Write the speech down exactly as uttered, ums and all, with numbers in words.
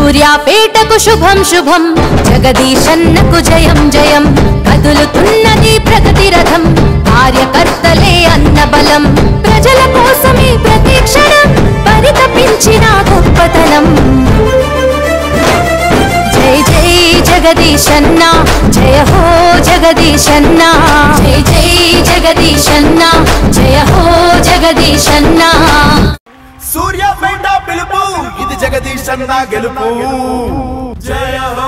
సూర్యాపేటకు శుభం శుభం జగదీశన్నకు జయం జయం కదులుతున్నది ప్రగతి రథం కార్యకర్తలే అన్నబలం ప్రజల కోసమే ప్రతిక్షణం పరితపించిన గొప్పతనం జై జై జగదీశన్న జయ హో జగదీశన్న జై జై జగదీశన్న జయ హో జగదీశన్న సూర్యాపేట పిలుపు ఇది జగదీశన్న గెలుపు జయ హో